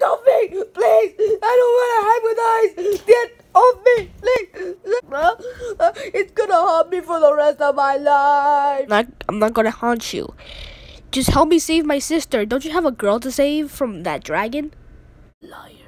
off me, please. I don't want to hypnotize. Get off me, please. It's gonna haunt me for the rest of my life. I'm not gonna haunt you. Just help me save my sister. Don't you have a girl to save from that dragon? Liar.